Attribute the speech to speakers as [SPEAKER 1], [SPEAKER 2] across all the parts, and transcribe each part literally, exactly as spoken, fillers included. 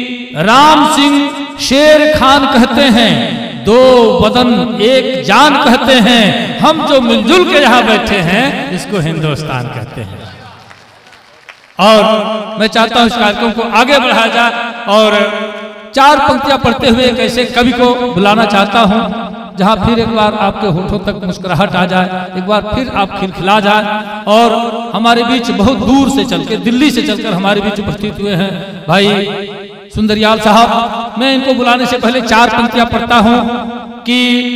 [SPEAKER 1] राम सिंह शेर खान कहते हैं, दो बदन एक जान कहते हैं, हम जो मिलजुल के यहाँ बैठे हैं इसको हिंदुस्तान कहते हैं। और मैं चाहता हूं इस कार्यक्रम को आगे बढ़ाया जाए और चार पंक्तियां पढ़ते हुए एक ऐसे कवि को बुलाना चाहता हूं जहां फिर एक बार आपके होठों तक मुस्कुराहट आ जाए, एक बार फिर आप खिलखिला जाए। और हमारे बीच बहुत दूर से चलकर, दिल्ली से चलकर हमारे बीच उपस्थित हुए हैं भाई सुंदरयाल साहब। मैं इनको बुलाने से पहले चार पंक्तियां पढ़ता हूं कि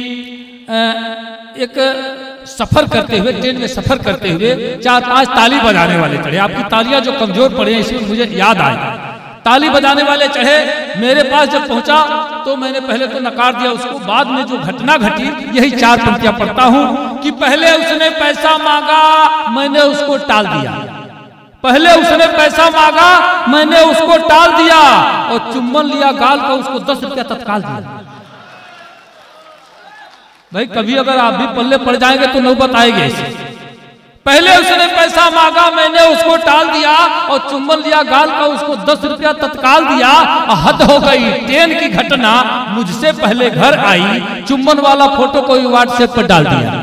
[SPEAKER 1] एक सफर करते हुए, ट्रेन में सफर करते हुए चार पांच ताली बजाने वाले चढ़े। आपकी तालियां जो कमजोर पड़े हैं इसमें मुझे याद आई। ताली बजाने वाले चढ़े, मेरे पास जब पहुंचा तो मैंने पहले तो नकार दिया उसको, बाद में जो घटना घटी यही चार पंक्तियां पढ़ता हूं कि पहले उसने पैसा मांगा, मैंने उसको टाल दिया। पहले उसने पैसा मांगा, मैंने उसको टाल दिया, और चुम्बन लिया गाल का, उसको दस रुपया तत्काल दिया। भाई कभी अगर आप भी पल्ले पड़ जाएंगे तो नौबत आएगी। पहले उसने पैसा मांगा, मैंने उसको टाल दिया, और चुम्बन लिया गाल का, उसको दस रुपया तत्काल दिया। हद हो गई, ट्रेन की घटना मुझसे पहले घर आई, चुम्बन वाला फोटो कोई व्हाट्सएप पर डाल दिया।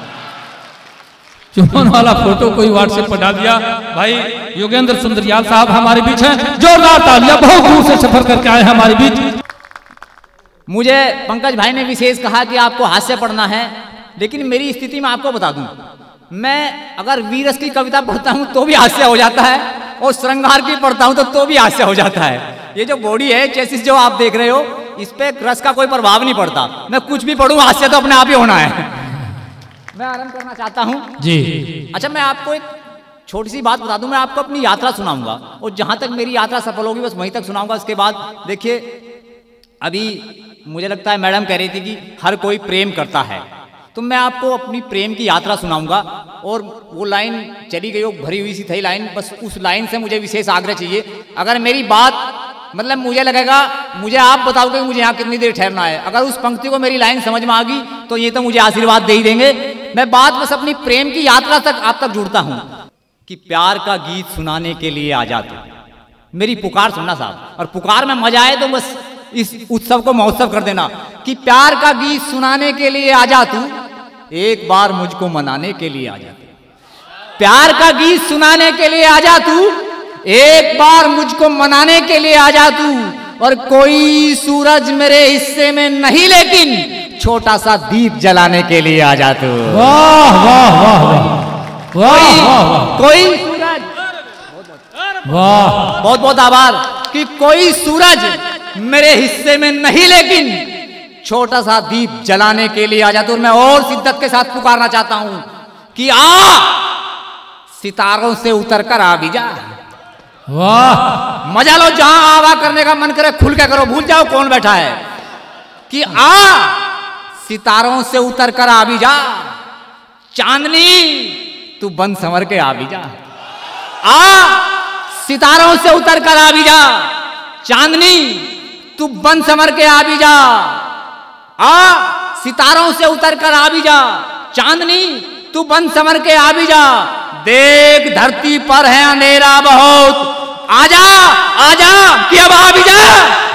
[SPEAKER 1] चुम्बन वाला फोटो कोई व्हाट्सएप पर डाल दिया। भाई योगेंद्र सुंदरयाल साहब हमारे बीच हैं, जोरदार तालियां, बहुत दूर से सफर करके आए हमारे बीच।
[SPEAKER 2] मुझे पंकज भाई ने विशेष कहा कि आपको हास्य पढ़ना है, लेकिन मेरी स्थिति में आपको बता दूं, मैं अगर वीरस की कविता पढ़ता हूं तो भी हास्य हो जाता है, और श्रृंगार की पढ़ता हूं तो तो भी हास्य हो जाता है। ये जो बॉडी है, चेसिस जो आप देख रहे हो, इस पे रस का कोई प्रभाव नहीं पड़ता। मैं कुछ भी पढ़ूं हास्य तो अपने आप ही होना है। मैं आरंभ करना चाहता हूं
[SPEAKER 1] जी।
[SPEAKER 2] अच्छा, मैं आपको एक छोटी सी बात बता दूं, मैं आपको अपनी यात्रा सुनाऊंगा, और जहां तक मेरी यात्रा सफल होगी बस वहीं तक सुनाऊंगा। उसके बाद देखिए, अभी मुझे लगता है मैडम कह रही थी कि हर कोई प्रेम करता है, तो मैं आपको अपनी प्रेम की यात्रा सुनाऊंगा। और वो लाइन चली गई, वो भरी हुई सी थी लाइन, बस उस लाइन से मुझे विशेष आग्रह चाहिए। अगर मेरी बात मतलब मुझे लगेगा, मुझे आप बताओगे कि मुझे यहाँ कितनी देर ठहरना है, अगर उस पंक्ति को मेरी लाइन समझ में आ गई तो ये तो मुझे आशीर्वाद दे ही देंगे। मैं बात बस अपनी प्रेम की यात्रा तक आप तक जुड़ता हूँ कि प्यार का गीत सुनाने के लिए आ जा तू, मेरी पुकार सुनना साहब, और पुकार में मजा आए तो बस इस उत्सव को महोत्सव कर देना कि प्यार का गीत सुनाने के लिए आ जा तू, एक बार मुझको मनाने के लिए आ जा तू। प्यार का गीत सुनाने के लिए आ जा तू, एक बार मुझको मनाने के लिए आ जा तू, और कोई सूरज मेरे हिस्से में नहीं, लेकिन छोटा सा दीप जलाने के लिए आ जा तू।
[SPEAKER 1] वाह वाह वाह वाह,
[SPEAKER 2] कोई सूरज,
[SPEAKER 1] वाह,
[SPEAKER 2] बहुत बहुत आभार, कि कोई सूरज मेरे हिस्से में नहीं, लेकिन छोटा सा दीप जलाने के लिए आ जाता हूं। मैं और शिद्दत के साथ पुकारना चाहता हूं कि आ सितारों से उतर कर आ भी जा।
[SPEAKER 1] वाह,
[SPEAKER 2] मजा लो, जहां आवा करने का मन करे खुल के करो, भूल जाओ कौन बैठा है, कि आ सितारों से उतर कर आ भी जा, चांदनी तू बन संवर के आ भी जा। आ सितारों से उतर कर आ भी जा, चांदनी तू बन संवर के आ भी जा। आ सितारों से उतर कर आ भी जा, चांदनी तू बन संवर के आ भी जा। देख धरती पर है अंधेरा बहुत, आजा आजा कि अब आ भी जा।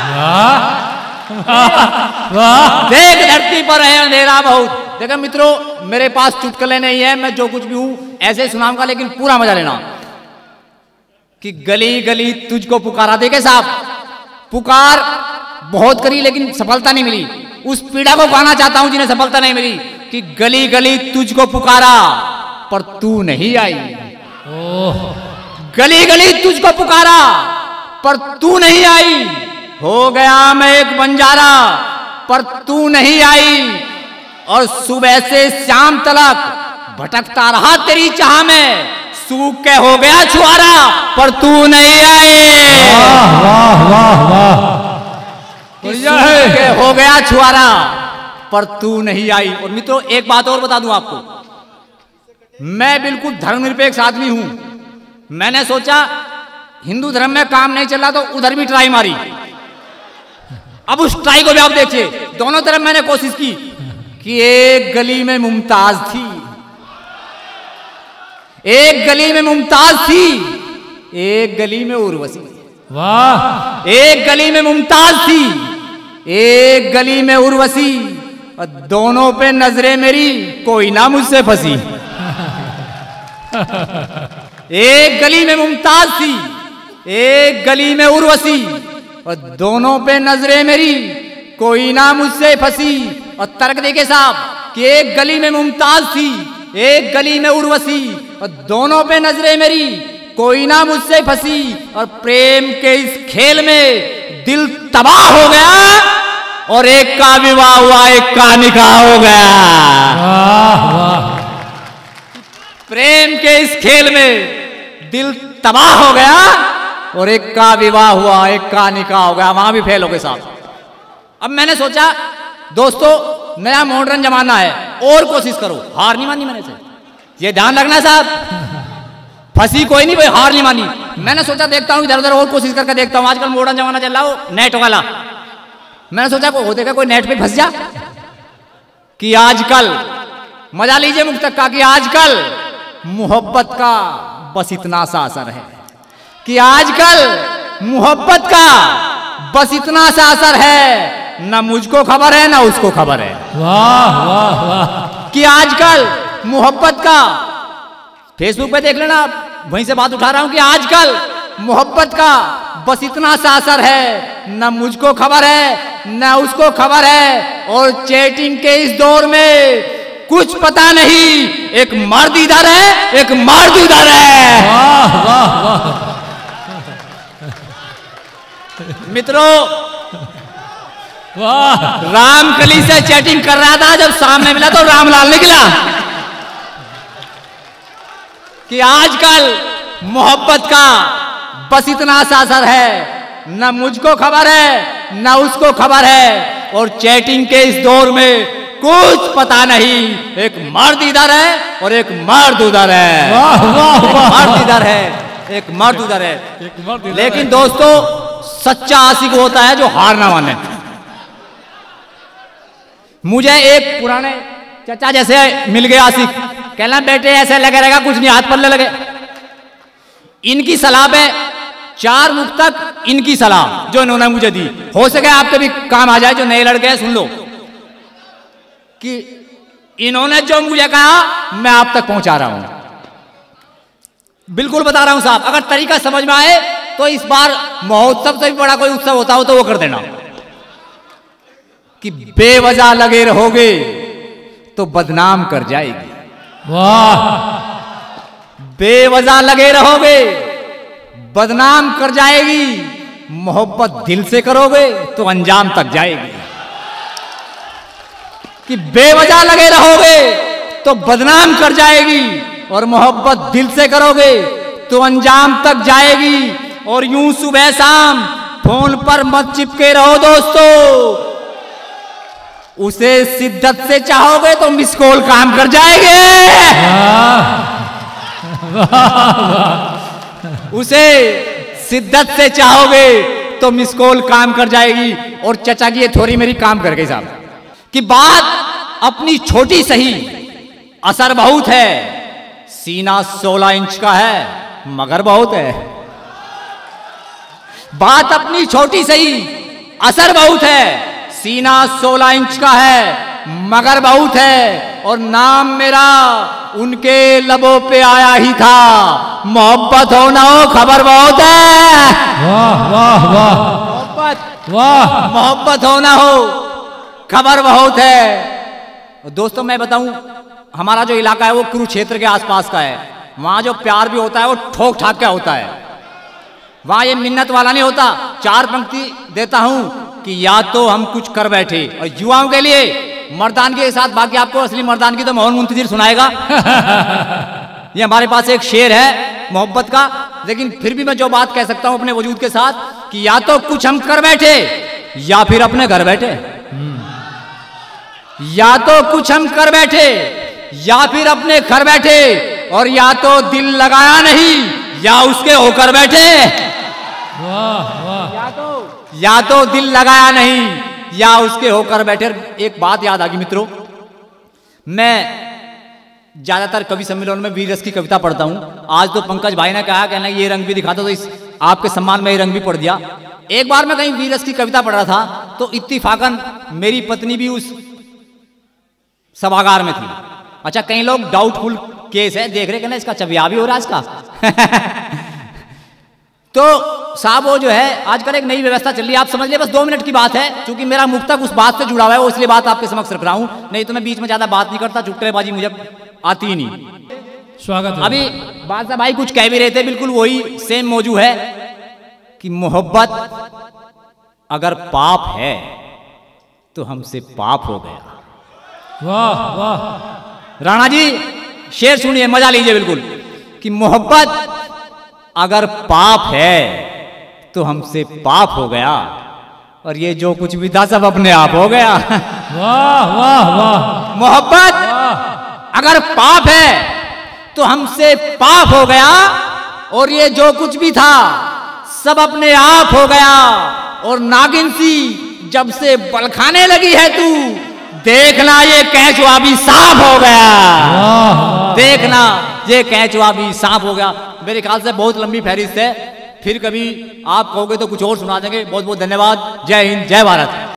[SPEAKER 1] वाह,
[SPEAKER 2] देख धरती पर है अंधेरा बहुत। देखो मित्रों, मेरे पास चुटकुले नहीं है, मैं जो कुछ भी हूं ऐसे सुनाऊंगा, लेकिन पूरा मजा लेना। कि गली गली तुझको पुकारा, देखे साहब, पुकार बहुत करी लेकिन सफलता नहीं मिली। उस पीड़ा को गाना चाहता हूं जिन्हें सफलता नहीं मिली, कि गली गली तुझको पुकारा पर तू नहीं आई।
[SPEAKER 1] ओह,
[SPEAKER 2] गली गली तुझको पुकारा पर तू नहीं आई, हो गया मैं एक बंजारा पर तू नहीं आई, और सुबह से शाम तलक भटकता रहा तेरी चाह में, सूख के हो गया छुआरा पर तू नहीं आई।
[SPEAKER 1] वाह वाह वाह वाह,
[SPEAKER 2] सूख के हो गया छुआरा पर तू नहीं आई। और मित्रों एक बात और बता दूं आपको, मैं बिल्कुल धर्मनिरपेक्ष आदमी हूं। मैंने सोचा हिंदू धर्म में काम नहीं चल रहा तो उधर भी ट्राई मारी। अब उस ट्राई को भी आप देखिए, दोनों तरफ मैंने कोशिश की कि एक गली में मुमताज थी, एक गली में मुमताज थी, एक गली में उर्वशी।
[SPEAKER 1] वाह।
[SPEAKER 2] एक गली में मुमताज थी, एक गली में उर्वशी, और दोनों पे नजरें मेरी, कोई ना मुझसे फंसी। एक गली में मुमताज थी, एक गली में उर्वशी, और दोनों पे नजरें मेरी, कोई ना मुझसे फंसी। और तर्क देखे साहब कि एक गली में मुमताज थी, एक गली में उर्वशी, और दोनों पे नजरें मेरी, कोई ना मुझसे फंसी। और प्रेम के इस खेल में दिल तबाह हो गया, और एक का विवाह हुआ, एक का निकाह हो गया।
[SPEAKER 1] वाह वाह।
[SPEAKER 2] प्रेम के इस खेल में दिल तबाह हो गया, और एक का विवाह हुआ, एक का निकाह हो गया। वहां भी फेल हो गए साहब। अब मैंने सोचा दोस्तों, नया मॉडर्न जमाना है, और कोशिश करो। हार नहीं मानी मैंने से, ये ध्यान रखना साहब, फंसी कोई नहीं भाई, हार नहीं मानी। मैंने सोचा देखता हूं इधर उधर और कोशिश करके देखता हूं। आजकल मॉडर्न जमाना चल रहा हो, नेट वाला। मैंने सोचा को होते का कोई नेट पे फंस जा, कि आजकल मजा लीजिए मुक्तक का, कि आजकल मोहब्बत का बस इतना सा असर है, कि आजकल मोहब्बत का बस इतना सा असर है, ना मुझको खबर है ना उसको खबर है।
[SPEAKER 1] वाह वाह वाह।
[SPEAKER 2] कि आजकल मोहब्बत का, फेसबुक पे देख लेना आप, वहीं से बात उठा रहा हूं, कि आजकल मोहब्बत का बस इतना सा असर है, ना मुझको खबर है ना उसको खबर है। और चैटिंग के इस दौर में कुछ पता नहीं, एक मर्द इधर है, एक मर्द उधर है।
[SPEAKER 1] वाह वाह वाह।
[SPEAKER 2] मित्रों,
[SPEAKER 1] वाह।
[SPEAKER 2] रामकली से चैटिंग कर रहा था, जब सामने मिला तो रामलाल निकला। कि आजकल मोहब्बत का बस इतना सा असर है, न मुझको खबर है न उसको खबर है। और चैटिंग के इस दौर में कुछ पता नहीं, एक मर्द इधर है और एक मर्द उधर है।
[SPEAKER 1] वाह वाह वाह।
[SPEAKER 2] मर्द इधर है, एक मर्द उधर है।
[SPEAKER 1] एक मर्द इधर
[SPEAKER 2] लेकिन
[SPEAKER 1] है।
[SPEAKER 2] दोस्तों, सच्चा आशिक होता है जो हार ना माने। मुझे एक पुराने चचा जैसे मिल गया आशिक, कहना बेटे ऐसे लगे रहेगा, कुछ नहीं, हाथ पल्ले लगे। इनकी सलाह पे चार मुख तक इनकी सलाह जो इन्होंने मुझे दी, हो सके आपके भी काम आ जाए, जो नए लड़के हैं सुन लो। कि इन्होंने जो मुझे कहा मैं आप तक पहुंचा रहा हूं। बिल्कुल बता रहा हूं साहब, अगर तरीका समझ में आए तो इस बार महोत्सव से भी बड़ा कोई उत्सव होता हो तो वो कर देना। कि बेवजह लगे रहोगे तो बदनाम कर जाएगी।
[SPEAKER 1] वाह।
[SPEAKER 2] बेवजह लगे रहोगे बदनाम कर जाएगी, मोहब्बत दिल से करोगे तो अंजाम तक जाएगी। कि बेवजह लगे रहोगे तो बदनाम कर जाएगी, और मोहब्बत दिल से करोगे तो अंजाम तक जाएगी। और यूं सुबह शाम फोन पर मत चिपके रहो दोस्तों, उसे शिद्दत से चाहोगे तो मिस कॉल काम कर जाएंगे। उसे शिद्दत से चाहोगे तो मिस कॉल काम कर जाएगी। और चचा की ये थोड़ी मेरी काम कर गई साहब, कि बात अपनी छोटी सही, असर बहुत है। सीना सोलह इंच का है मगर बहुत है। बात अपनी छोटी सही, असर बहुत है। सीना सोलह इंच का है मगर बहुत है। और नाम मेरा उनके लबों पे आया ही था, मोहब्बत हो ना हो खबर बहुत है।
[SPEAKER 1] वाह वाह वाह।
[SPEAKER 2] मोहब्बत
[SPEAKER 1] वाह।
[SPEAKER 2] मोहब्बत हो ना हो खबर बहुत है। और दोस्तों मैं बताऊं, हमारा जो इलाका है वो कुरुक्षेत्र के आसपास का है। वहां जो प्यार भी होता है वो ठोक ठाक का होता है। वहां ये मिन्नत वाला नहीं होता। चार पंक्ति देता हूं कि या तो हम कुछ कर बैठे, और युवाओं के लिए मर्दानगी के साथ, बाकी आपको असली मर्दानगी तो मोहन मुंतजिर सुनाएगा। ये हमारे पास एक शेर है मोहब्बत का, लेकिन फिर भी मैं जो बात कह सकता हूं अपने वजूद के साथ, कि या तो कुछ हम कर बैठे या फिर अपने घर बैठे। या तो कुछ हम कर बैठे या फिर अपने घर बैठे, और या तो दिल लगाया नहीं या उसके होकर बैठे।
[SPEAKER 1] वाह वाह।
[SPEAKER 2] या तो या तो दिल लगाया नहीं या उसके होकर बैठे। एक बात याद आ गई मित्रों, मैं ज्यादातर कवि सम्मेलन में वीर रस की कविता पढ़ता हूं। आज तो पंकज भाई ने कहा कहना ये रंग भी दिखाता, तो इस आपके सम्मान में ये रंग भी पड़ दिया। एक बार मैं कहीं वीरस की कविता पढ़ रहा था तो इत्तिफाकन मेरी पत्नी भी उस सभागार में थी। अच्छा, कई लोग डाउटफुल केस है देख रहे कि ना इसका चबिया भी हो रहा है इसका तो साहब वो जो है आजकल एक नई व्यवस्था चल रही है, आप समझ लिए, बस दो मिनट की बात है, क्योंकि मेरा मुख तक उस बात से जुड़ा हुआ है, वो इसलिए बात आपके समक्ष रख रहा हूं, नहीं तो मैं बीच में ज्यादा बात नहीं करता, चुटकुलेबाजी मुझे आती ही नहीं।
[SPEAKER 1] स्वागत है।
[SPEAKER 2] अभी बादशाह भाई कुछ कह भी रहे थे, बिल्कुल वही सेम मौजू है कि मोहब्बत अगर पाप है तो हमसे पाप हो गया।
[SPEAKER 1] वाह वाह।
[SPEAKER 2] राणा जी शेर सुनिए, मजा लीजिए बिल्कुल, कि मोहब्बत अगर पाप है तो हमसे पाप हो गया, और ये जो कुछ भी था सब अपने आप हो गया।
[SPEAKER 1] वाह वाह वाह।
[SPEAKER 2] मोहब्बत अगर पाप है तो हमसे पाप हो गया, और ये जो कुछ भी था सब अपने आप हो गया। और नागिन सी जब से बलखाने लगी है तू, देखना ये कैचुआ भी सांप हो गया। देखना ये कैचुआ भी सांप हो गया। मेरे ख्याल से बहुत लंबी फहरिस्त है, फिर कभी आप कहोगे तो कुछ और सुना देंगे। बहुत बहुत धन्यवाद। जय हिंद, जय भारत।